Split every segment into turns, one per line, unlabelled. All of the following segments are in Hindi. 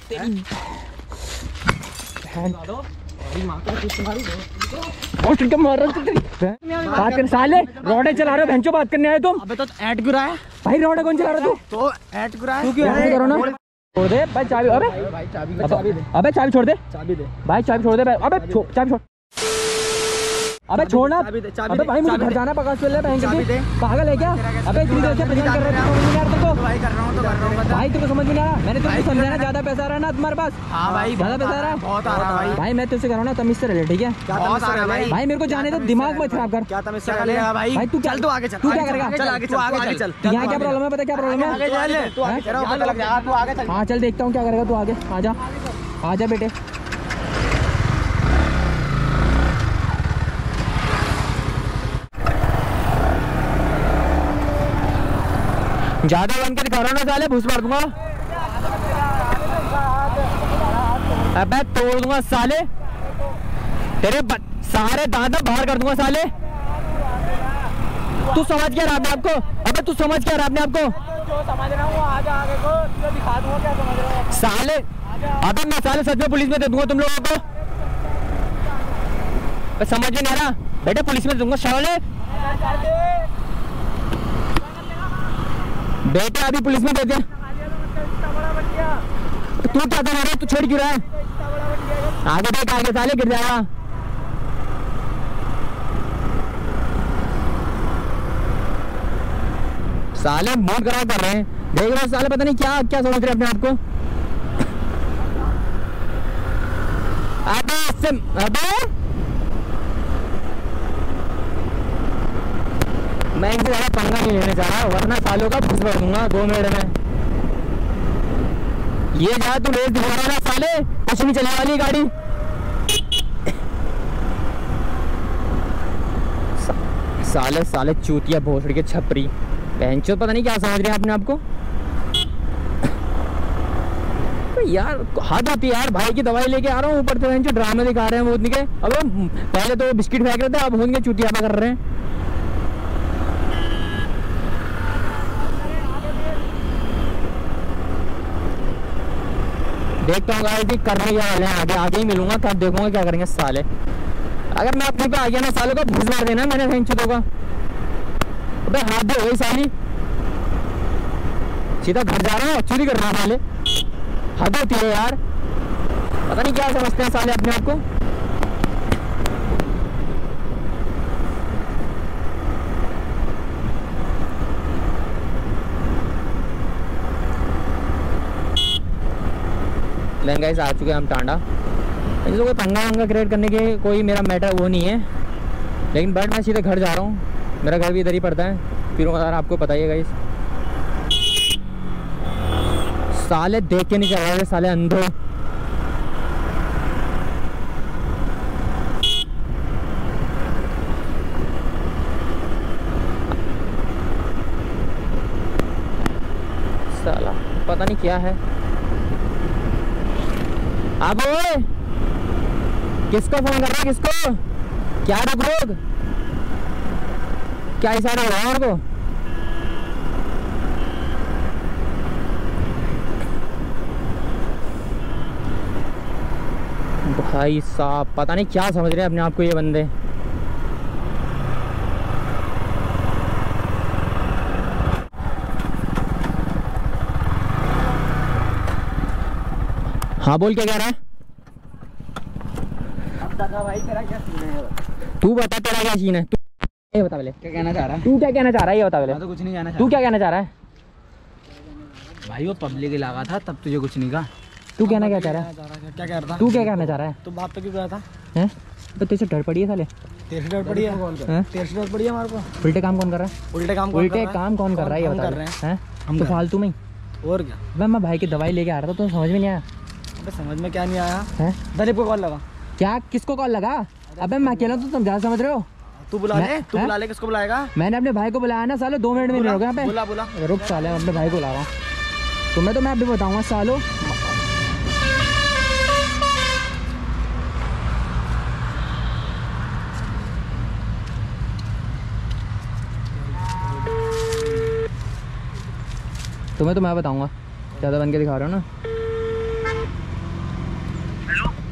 बात कर साले, रोडे चला रहे हो भैंचो, बात करने आए तुम?
अबे तो ऐड क्यों रहा है
भाई? रोडे कौन चला रहा है?
तो ऐड क्यों रहा है?
तू क्यों ऐड करो ना? छोड़ दे भाई चाबी। अबे
भाई चाबी दे।
अबे चाबी छोड़ दे।
चाबी दे
भाई चाबी छोड़ दे। अबे चाबी छोड़। अबे छोड़ना। अबे भाई मुझे घर जाना है, पकाश चल रहा है। पागल है क्या? अबे इतनी देर से परेशान कर रहा है
भाई, कर रहा हूं तो कर रहा हूं।
भाई तेरे को समझ में नहीं आ रहा? मैंने तेरे को समझाना, ज्यादा पैसा आ रहा है ना तुम्हारे पास?
हां भाई,
ज्यादा पैसा आ रहा है,
बहुत आ रहा है
भाई। मैं तुझसे कर रहा हूं ना, तमीज से रह ले, ठीक है?
बहुत आ रहा है
भाई। मेरे को जाने दो, दिमाग मत खराब कर।
क्या तमीज से कर लेगा भाई?
भाई तू
चल, तू आगे चल।
तू क्या करेगा?
चल आगे चल, आगे चल।
यहाँ क्या प्रॉब्लम है? पता क्या प्रॉब्लम है?
आगे चल, तू आगे चल, पता लग जाएगा। तू आगे चल।
हाँ चल, देखता हूँ क्या करेगा तू। आगे आजा, आजा बेटे। ज्यादा बन के दिखा रहा ना साले, भूस मार दूंगा। अबे तोड़ दूंगा साले, तेरे सारे दांत बाहर कर दूंगा साले। तू समझ क्या रहा अपने आपको? अबे तू समझ क्या रहा अपने आपको?
जो समझ रहा हूं आजा आगे को, तुझे दिखा दूंगा क्या समझ रहा हूं
साले। अबे मैं साले सच में पुलिस में दे दूंगा तुम लोगों को। समझ में नहीं आ रहा बेटे? पुलिस में दूंगा साले बेटे, अभी पुलिस में दे दे। तू क्या कर रहा है? तू छोड़ क्यों रहा है? आगे देख, आगे साले गिर जाएगा। साले मूड खराब कर रहे हैं, देख रहे हो साले? पता नहीं क्या क्या समझ रहे अपने आप को। अबे मैं इनसे ज्यादा पंगा नहीं लेने जा रहा, वरना सालों का घुस भर दूंगा 2 मिनट में। ये जा तू रेस दिखा रहा ना साले, कुछ नहीं चलने वाली गाड़ी। साले साले चूतिया भोसड़ के छपरी बहनचोद, पता नहीं क्या समझ रहे हैं अपने आप को। यार हद होती है यार, भाई की दवाई लेके आ रहा हूँ, ऊपर से बहनचोद ड्रामे दिखा रहे हैं भूतनी के। अब पहले तो बिस्किट फेंक रहे थे, अब भूत के चूतिया कर रहे हैं। देखता हूँ गाइस करने क्या वाले हैं, आगे आगे ही मिलूंगा, तब देखूंगा क्या करेंगे साले। अगर मैं अपने पे आ गया ना सालों का भूस मार देना मैंने बहनचोदों का। अबे हाथ दे वही साली, सीधा घर जा रहा हूँ, चोरी कर रहा हूँ साले। हद होती है यार, पता नहीं क्या समझते हैं साले अपने आप को। गाइस आ चुके हैं हम टांडा। इन लोगों को पंगा वंगा क्रिएट करने के कोई मेरा मैटर वो नहीं है, लेकिन बट मैं सीधे घर जा रहा हूँ, मेरा घर भी इधर ही पड़ता है। फिर यार आपको पता ही है गाइस, साले देख के नहीं चल रहे साले अंधो। साला पता नहीं क्या है। अब ओए किसको फोन कर रहा है? किसको? क्या रुक रोक? क्या इशारा हो रहा है मेरे को? भाई साहब पता नहीं क्या समझ रहे हैं अपने आप को ये बंदे। हाँ बोल, क्या कह रहा है?
अब बता भाई तेरा क्या सीन है?
तू बता तेरा क्या सीन है? तू ये बता पहले,
क्या कहना चाह रहा है?
तू क्या कहना चाह रहा है ये बता पहले।
मैं तो कुछ नहीं कहना चाह
तू क्या कहना चाह रहा है?
भाई वो पब्लिक इलाका था, तब तुझे कुछ नहीं कहा।
तू कहना क्या चाह रहा है?
क्या कह रहा था?
तू क्या कहना चाह रहा है?
तू बात पे क्यों गया था?
हैं? तो तेरे से डर पड़ी है साले?
तेरे से डर पड़ी है? तेरे से डर पड़ी है हमारे को?
उल्टे काम कौन कर रहा है?
उल्टे काम
कौन कर रहा है ये बता रहे हैं? हम तो फालतू में ही।
और क्या?
मैं भाई की दवाई लेके आ रहा था, तो समझ में नहीं आया।
अबे समझ में क्या नहीं आया
है?
दलीप को कॉल लगा।
क्या? किसको कॉल लगा? अबे मैं अकेला तो तुम ज्यादा समझ रहे हो।
तू बुला ले, तू बुला ले। किसको बुलाएगा?
मैंने अपने भाई को बुलाया ना सालो, 2 मिनट में नहीं होगा यहाँ पे।
बुला बुला।
रुक साले, अपने भाई को बुला रहा हूँ। तुम्हें तो मैं अभी बताऊंगा सालो। तुम्हें तो मैं बताऊंगा, ज़्यादा बन के दिखा रहे हो ना।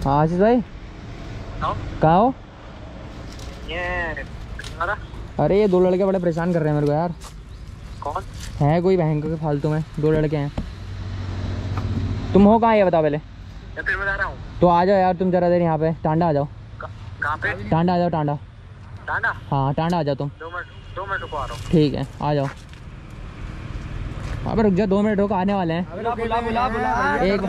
हाँ आशीष भाई कहाँ हो? अरे ये 2 लड़के बड़े परेशान कर रहे हैं मेरे को यार।
कौन
है कोई बहन के फालतू में? 2 लड़के हैं। तुम हो कहाँ ये बताओ पहले।
मैं फिर बता रहा हूँ।
तो आ जाओ यार तुम जरा देर यहाँ पे। टांडा आ जाओ।
कहाँ पे?
टांडा आ जाओ। टांडा
टांडा?
हाँ टांडा आ जाओ तुम।
2 मिनट रुको, आ रहा हूँ।
ठीक है आ जाओ। अबे रुक जा 2 मिनट रुको, आने वाले हैं। एक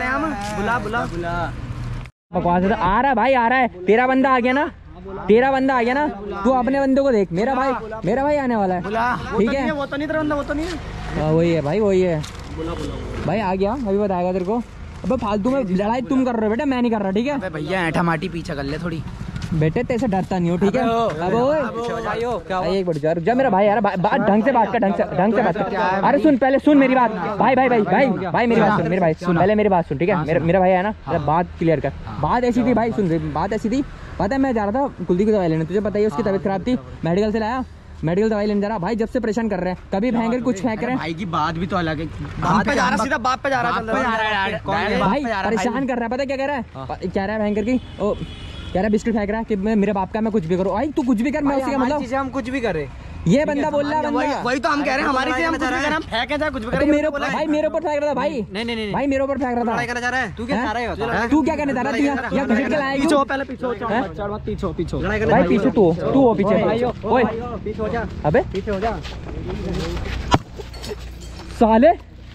बकवास है। आ रहा है भाई, आ रहा है। तेरा बंदा आ गया ना, तेरा बंदा आ गया ना, तू अपने बंदे को देख। मेरा भाई आने वाला है। ठीक है
वो तो नहीं तेरा बंदा, वो तो नहीं है।
वही है भाई, वही है भाई। आ गया अभी बताएगा तेरे को। अबे फालतू में लड़ाई तुम कर रहे हो बेटा, मैं नहीं कर रहा। ठीक है
भैया ऐठा माटी पीछा कर ले थोड़ी।
बेटे तेरे डरता नहीं हो। ठीक है अब एक बार जा मेरा भाई यार। ढंग से बात कर, ढंग से बात कर। अरे सुन पहले, सुन मेरी बात भाई मेरी बात सुन। मेरे भाई पहले मेरी बात सुन। ठीक है मेरा भाई है ना, बात क्लियर कर। बात ऐसी थी भाई, सुन बात ऐसी थी। पता है मैं जा रहा था कुलदीप की दवाई लेने, तुझे पता ही उसकी तबीयत खराब थी। मेडिकल से लाया, मेडिकल दवाई लेने जा रहा। भाई जब से परेशान कर रहे हैं, कभी भयंकर कुछ फेंक रहे हैं।
भाई की बात भी तो अलग है। बात पे जा रहा, सीधा बात पे जा रहा है।
भाई परेशान कर रहा है। पता है क्या कह रहा है? कह रहा है भयंकर की ओ, कह रहा है बिस्किट फेंक रहा है कि मेरे बाप का मैं कुछ भी करूँ। भाई तू कुछ भी कर, मैं उसी का मतलब
हम कुछ भी करें।
ये बंदा बोल रहा है।
वही तो हम कह रहे हैं, हमारी चीज़ हम कुछ भी करें, हम फेंके जाए कुछ भी करें।
मेरे भाई मेरे ऊपर फेंक रहा था भाई। नहीं भाई मेरे ऊपर फेंक रहा था।
लड़ाई करना चाह रहा है? तू क्या चाह रहा है?
तू क्या करने जा रहा है? या घुस के लाएगा?
पीछे पहले पीछे
भाई पीछे तू हो पीछे। ओए
पीछे हो जा।
अबे
पीछे हो जा
साले,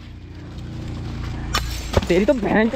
तेरी तो बहन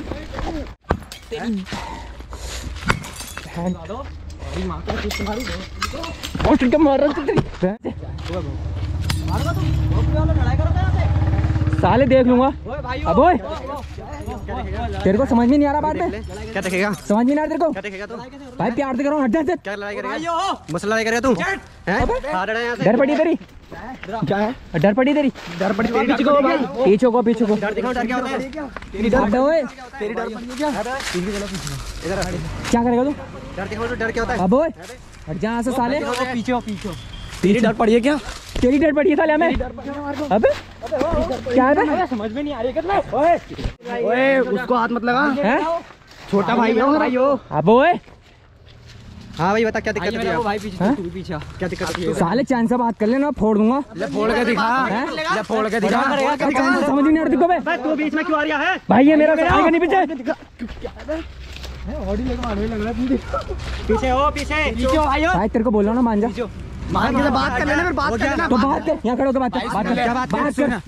साले देख लूंगा। अब ओए तेरे को समझ में नहीं आ रहा बात में?
क्या देखेगा?
समझ में नहीं आ रहा तेरे को?
क्या देखेगा तू?
भाई प्यार से करो, हट जा।
क्या लड़ाई करेगा? बस लड़ाई करेगा तू?
डर पड़ी तेरी?
क्या है?
डर पड़ी तेरी?
डर पड़ी तेरी? पीछे को
पीछे को।
डर दिखाओ, डर क्या होता है?
तेरी डर
तेरी डर पड़ी क्या? इधर
क्या करेगा तू?
डर दिखाओ, डर क्या होता है?
अब ओए हट जा यहाँ से साले।
पीछे तेरी डर पड़ी है क्या?
तेरी डर पड़ी है साले हमें। अबे क्या है?
समझ में नहीं आ रही है। ओए उसको हाथ मत लगा। छोटा भाई हो।
अब ओए
हाँ भाई बता क्या दिक्कत है? भाई पीछे तू भी पीछे। क्या दिक्कत है?
साले चैन से बात कर लेना, फोड़ दूंगा।
फोड़ के दिखा। फोड़ के दिखा।
समझ नहीं आ रहा बे।
तू बीच में क्यों आ रहा है?
भाई ये मेरा आएगा नहीं पीछे।
पीछे हो, पीछे भाई।
भाई तेरे को बोल रहा हूँ ना, मान जा।
मान के बात कर लेना, फिर बात कर लेना।
तो बात कर, यहाँ खड़े होकर बात कर। बात कर यहाँ पे।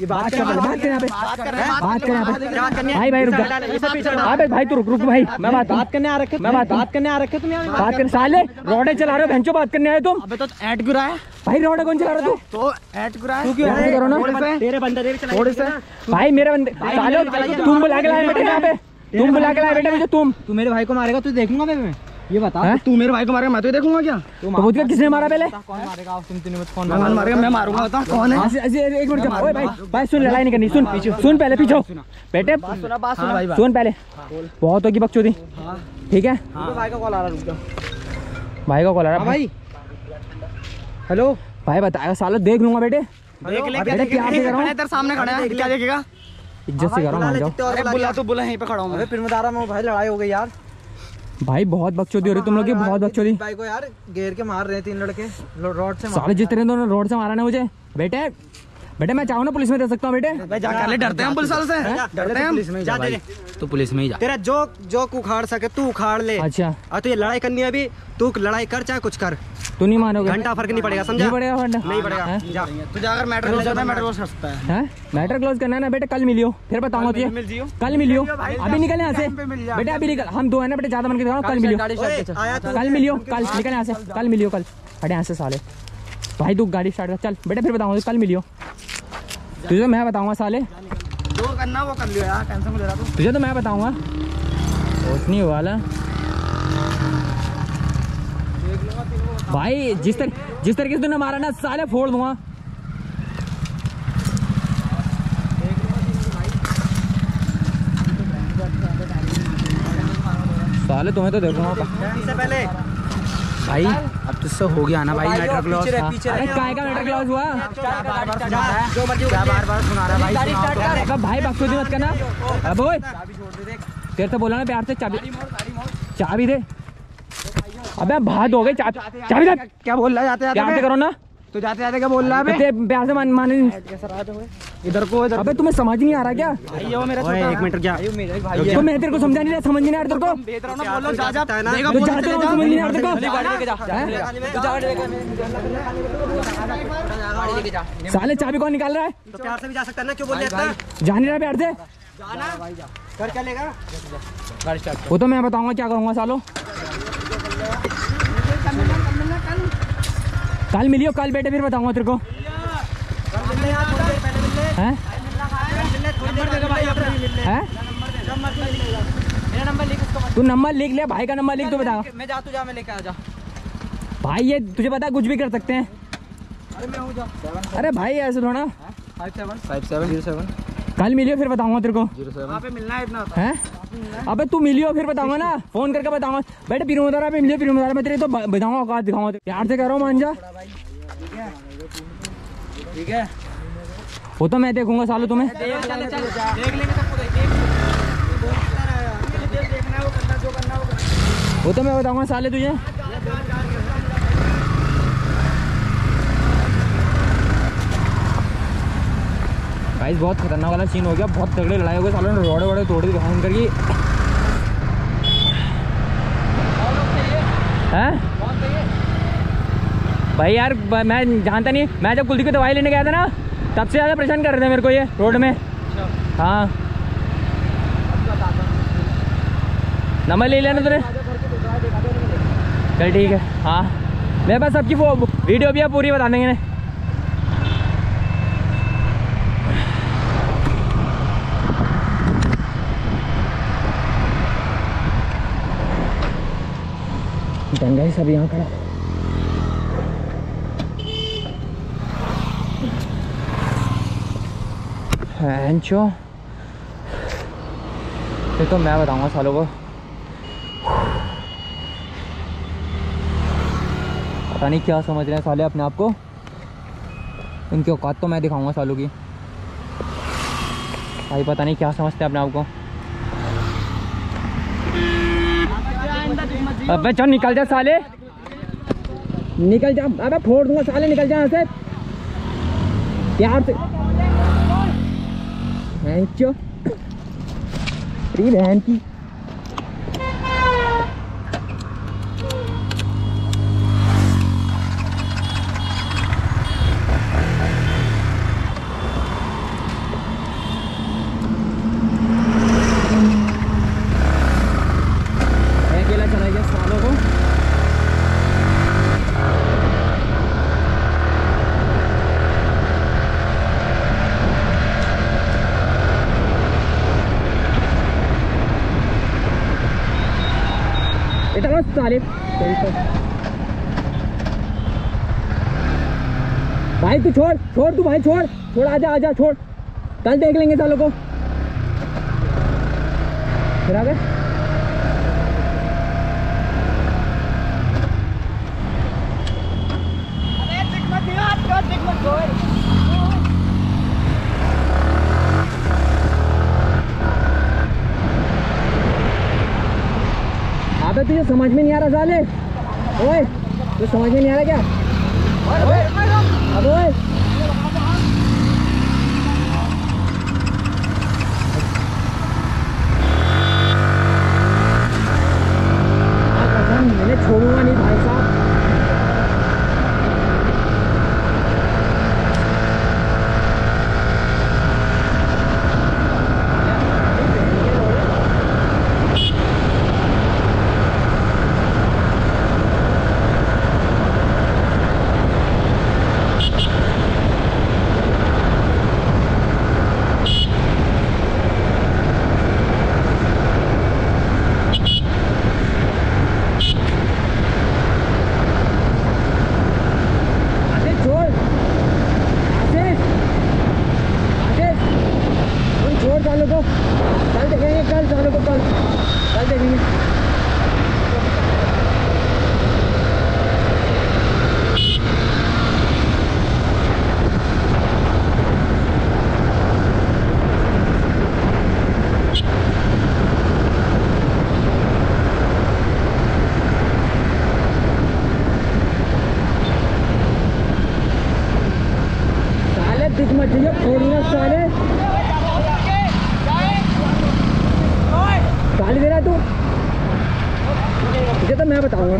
भाई रुक जा। अबे भाई तू रुक भाई। मैं बात करने आ रखे। बात करने बात कर साले। रोडे चला रहे हो भैंचो, बात करने आए तुम?
अबे तो ऐड क्यों रहा है?
भाई रोडे कौन चला रहा तू?
तो ऐड क्यों रहा है?
तू क्यों ऐड करो ना?
तेरे बंदे थोड़े से।
भाई मेरे बंदे साले, तुम बुला के लाए बेटे यहाँ पे। तुम बुला के लाए बेटे मुझे। तू
मेरे भाई को मारेगा, तू देखूंगा मैं। ये बता, तू मेरे भाई को मारेगा, मैं तो देखूंगा क्या?
तो पूछ कर किसने मारा पहले?
कौन मारेगा? कौन मारेगा? मैं मारूंगा। बता कौन है?
एक मिनट। ओए भाई सुन, लड़ाई नहीं करनी। सुन पहले पीछे बेटे, सुन पहले। बहुत होगी बकचोदी। ठीक है
भाई का कॉल आ रहा, रुक जा।
भाई का कॉल आ रहा
भाई। हेलो
भाई बताएगा सालो, देख लूंगा बेटे।
देख ले
बेटे प्यार से कर रहा हूँ,
इधर सामने खड़ा है, क्या देखेगा?
इज्जत से कर रहा हूँ, मान जाओ।
बुला तो बुला, यहीं पे खड़ा हूँ। फिर मैं बता रहा हूँ भाई, लड़ाई हो गई यार।
भाई बहुत बकचोदी हो रही तुम लोग की, बहुत बकचोदी।
भाई को यार घेर के मार रहे 3 लड़के रोड से।
साले जिस तरह दोनों रोड से मारा ना मुझे। बेटे मैं चाहूँ ना पुलिस में दे सकता हूँ बेटे।
जा कर ले, डरते हैं हम पुलिस वाले से। डरते हैं पुलिस में। जा तू पुलिस में ही जा। तेरा जो उखाड़ सके तू उखाड़ ले।
अच्छा
और तुझे लड़ाई करनी है अभी, तू लड़ाई कर चाहे कुछ कर,
तू नहीं मानोगे।
घंटा फर्क नहीं पड़ेगा, समझा?
नहीं पड़ेगा फर्क।
नहीं पड़ेगा। जा तू जाकर मैटर क्लोज करना है, मैटर क्लोज कर सकता है।
मैटर क्लोज करना है ना बेटे, कल मिलियो फिर बताऊंगा तुझे। कल मिलियो, अभी निकल यहाँ से बेटे, अभी निकल। हम 2 है ना बेटे, ज्यादा मन के दिखाओ। कल मिलियो, कल मिलियो, कल निकल यहाँ से, कल मिलियो, कल। हटे यहाँ से साले। भाई तू गाड़ी स्टार्ट कर, चल बेटे, फिर बताऊंगा कल मिलियो तुझे। मैं बताऊंगा साले,
जो करना वो कर लियो यार, टेंशन मत ले रहा तू।
तुझे तो मैं बताऊंगा, कुछ नहीं वाला। भाई जिस तरीके से तूने मारा ना साले, फोड़ दूंगा। साले तुम्हें तो देखूंगा
इससे पहले
भाई।
अब तुझसे हो गया ना भाई मैटर क्लोज।
अरे काय का मैटर क्लोज हुआ?
जो मर्जी बार सुना रहा भाई।
भाई बकचोदी मत करना। अब ओए तेरे से बोला ना प्यार से, चाबी चाबी दे। अबे बात हो गई, चाबी दे।
क्या बोल रहा है जाते
प्यार से करो ना,
तो जाते जाते क्या बोल रहा है?
कितने प्यार से माने
इधर को
अबे तुम्हें समझ नहीं आ रहा क्या?
एक मिनट क्या
तो मैं तेरे को समझा नहीं रहा, समझ नहीं आ रहा तेरे को?
बोलो जा जा
तो जाते रहो, समझ नहीं आ रहा तेरे को? साले चाबी कौन निकाल रहा है?
तो प्यार से भी जा सकता है ना, क्यों बोल रहा है?
जा नहीं रहा प्यार से?
जाना कर क्या लेगा?
वो तो मैं बताऊंगा क्या करूंगा सालो। कल मिलियो, कल बेटे फिर बताऊंगा तेरे को। हैं? तू नंबर लिख ले, भाई का नंबर लिख, तो बता।
मैं जा, तू जा, मैं लेके आ जा।
भाई ये तुझे पता है कुछ भी कर सकते हैं।
अरे मैं हूँ जा।
अरे भाई ऐसे थोड़ा।
5707
कल मिलियो फिर बताऊंगा तेरे को।
07 वहाँ पे मिलना है इतना।
हैं? अबे तू मिलियो फिर बताऊंगा ना, फोन करके बताऊंगा। बेटे पीरूमदारा पे मिलियो, पीरूमदारा में तेरे तो बताऊंगा, औकात दिखाऊंगा। प्यार से कह रहा हूँ, मान जा।
ठीक है,
वो तो मैं देखूंगा सालो तुम्हें।
देख लेंगे सबको, देखना है वो करना, जो करना वो करना।
वो तो मैं बताऊंगा साले तुझे। गाइस बहुत खतरनाक वाला सीन हो गया, बहुत तगड़े लड़ाई हो गए सालों ने, रोड़े वोड़े तोड़ दी भयंकर करके। हैं भाई यार, मैं जानता नहीं, मैं जब कुलदीप की दवाई लेने गया था ना, तब से ज़्यादा परेशान कर रहे थे मेरे को ये रोड में। हाँ नंबर ले लेना तुझे। चल ठीक है। हाँ मेरे पास सबकी वो वीडियो भी है, पूरी बता देंगे ना। दंगा सब यहाँ खड़ा। हैंचो ये तो मैं बताऊंगा सालों को। पता नहीं क्या समझ रहे हैं साले अपने आप को, उनकी औकात तो मैं दिखाऊंगा सालों की। भाई पता नहीं क्या समझते हैं अपने आप को। अबे चल निकल जा साले, निकल जा। अबे फोड़ दूंगा साले, निकल जा यहाँ से प्यार से। बहन की अकेला चला गया सालों को। इतना साले भाई तू छोड़ छोड़, तू भाई छोड़ छोड़, आजा आजा छोड़, कल देख लेंगे सालों को। फिर आ गए। अबे तुझे समझ में नहीं आ रहा साले? ओए तुझे समझ में नहीं आ रहा क्या? अब ओए मैंने छोड़ूंगा नहीं भाई साहब। गाली दे रहा है तू? मुझे तो मैं बताऊंगा।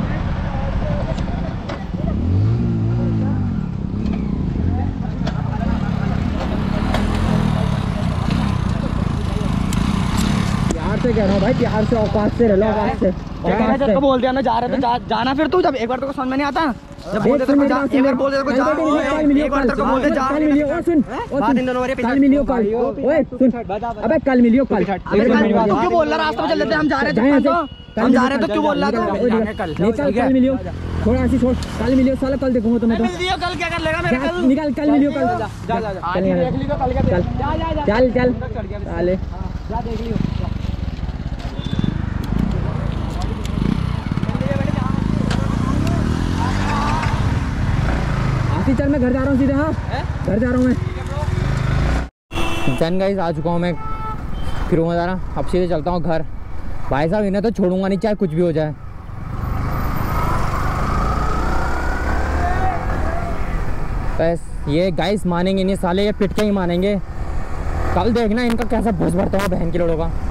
प्यार से कह रहा हूँ भाई, प्यार से, औकात से रह लो, औकात से।
जब बोल दिया ना जा रहे तो जाना, फिर तू जब एक बार तो समझ में नहीं आता, जब बोलते तो एक बार बोल दे तो जा, एक बार तो बोलते जा।
कल मिलियो, ओ सुन,
बात इन दोनों वाले
कल मिलियो, कल, ओए सुन, अबे कल मिलियो, कल।
तू क्यों बोल रहा? रास्ते में चल लेते, हम जा रहे थे, हम जा रहे तो क्यों बोल रहा था?
कल मिलियो, थोड़ा ऐसी छोड़, कल मिलियो साला, कल देखूंगा तुम्हें तो।
कल क्या कर लेगा मेरा? कल
निकल, कल मिलियो, कल चल चल साले। चल मैं घर जा रहा हूँ सीधे। हाँ घर जा रहा हूँ मैं। चैन गाइस आ चुका हूँ मैं, फिरूंगा ज़रा, अब सीधे चलता हूँ घर। भाई साहब इन्हें तो छोड़ूंगा नहीं, चाहे कुछ भी हो जाए। बस ये गाइस मानेंगे नहीं साले, ये पिट के ही मानेंगे। कल देखना इनका कैसा भुस भरता हूँ बहन की लोड़ों का।